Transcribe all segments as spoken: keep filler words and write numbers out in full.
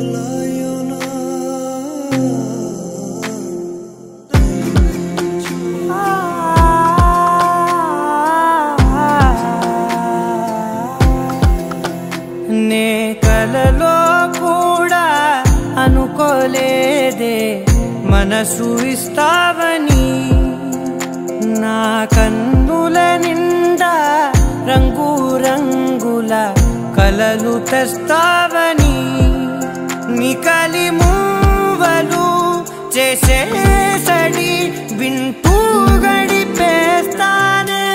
నే కలలో కూడా అనుకోలేదే మనసు ఇస్తావని, నా కన్నుల నిండా రంగు రంగుల కలలు తెస్తావని, నికలి మూవలు చేసే సడి వింటూ గడిపేస్తానే.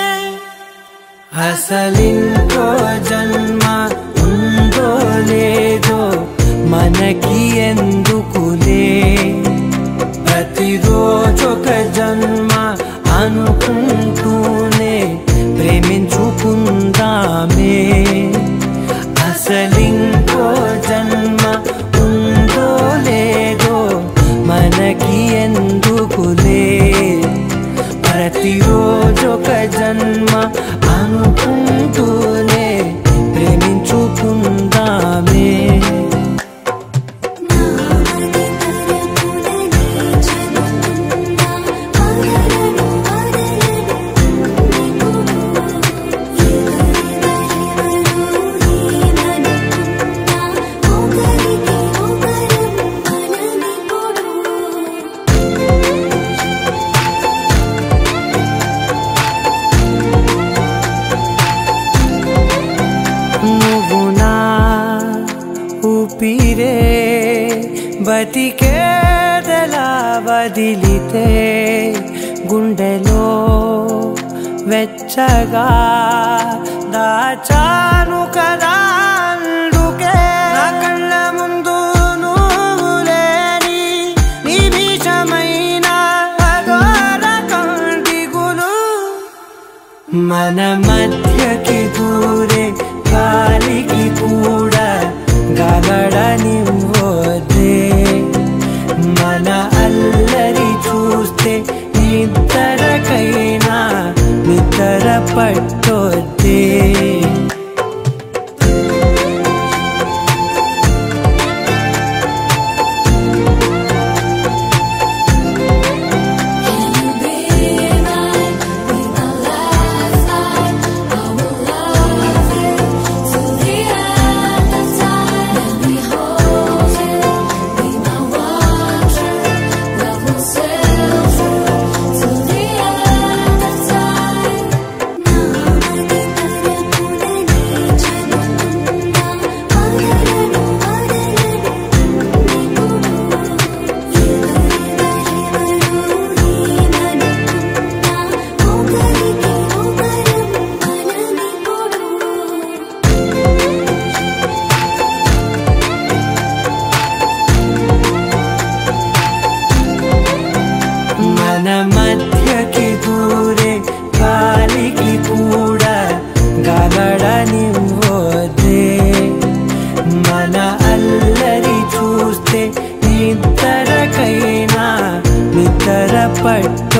అసలింకో జన్మ ఉందో లేదో మనకి ఎందుకులే, ప్రతిరోజొక జన్మ అనుకుంటూనే ప్రేమించుకుందామే. అసలింకో జన్మ ఉందో లేదో మనకి ఎందుకులే, ప్రతిరోజొక జన్మ అనుకుంటూనే ప్రేమించుకుందామే. నువ్వు నా ఊపిరే బతికేదలా వదిలితే, గుండెలో వెచ్చగా దాచాను కదా అందుకే. నా కళ్ళ ముందు నువ్వు లేని నిమిషమైన అఘోర కంటిగులు, మన మధ్యకి దూరే గాలికి కూడా గగడనివ్వొద్దే, మన అల్లరి చూస్తే నిద్రకైనా నిద్ర పట్టొద్దే. మన మధ్యకి దూరే గాలికి కూడా గగడనివ్వొద్దే, మన అల్లరి చూస్తే నిద్రకైనా నిద్ర పట్టు